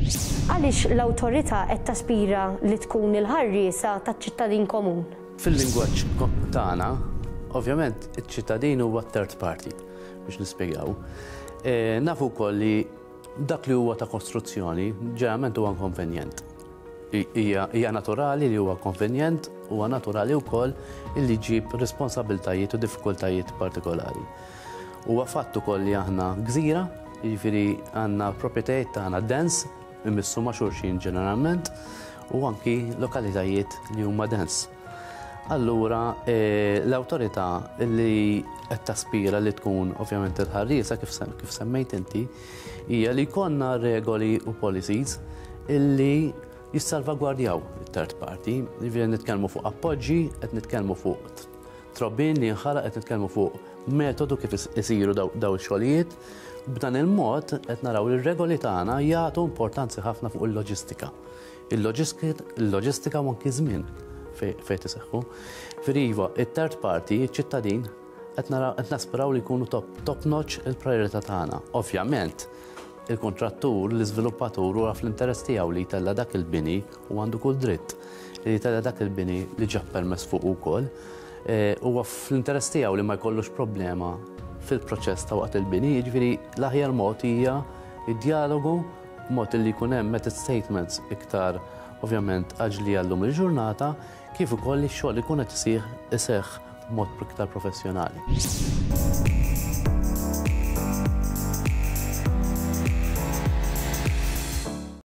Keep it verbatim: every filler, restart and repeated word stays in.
Għaliex l-awtorità qed taspira li tkun il-ħarriesa taċ-ċittadin komun? Fil-lingwaġġ tagħna, ovvjament iċ-ċittadin huwa third party biex nispjegaw. Nafu wkoll li dak li huwa ta' kostruzzjoni ġeneralment huwa konvenjent. Hija naturali li huwa konvenjent, huwa naturali wkoll li jġib responsabiltajiet u diffikultajiet partikolari. Huwa fatt ukoll li aħna gżira, jiġifieri għandna proprjetajiet tagħna dens, immissu ma' xulxin ġeneralment, u anki lokalitajiet li huma dens. Allura, l-awtorità li qed taspira li tkun ovvjament il-ħarriesa kif semmejt inti, hija li jkollna regoli u policies illi jissalvagwardjaw il-third party, jiġifieri nitkellmu fuq appoġġi, qed nitkellmu fuq trobbin li nħaraq, qed nitkellmu fuq metodu kif isiru daw ix-xogħlijiet. B'dan il-mod qed naraw li r-regoli tagħna jagħtu importanza ħafna fuq il-loġistika. Il-loġistika u anki żmien fejn iseħħu. Firiva, it-third party, iċ-ċittadin, qed naspiraw li jkunu top notch il-priorità tagħna. Ovvjament, il-kontrattur, l-iżviluppatur huwa fl-interess tiegħu li jtella dak il-bini u għandu kull dritt li jtella dak il-bini li ġab permess fuq ukoll. Huwa fl-interess tiegħu li ma jkollux problema fil-proċess ta' waqt il-bini, jiġifieri l-aħjar mod hija id-dialogu b'mod li jkun hemm method statements iktar ovvjament aġli għallum il-ġurnata kif ukoll ix-xogħol ikun qed isih iseħħ b'mod iktar professjonali.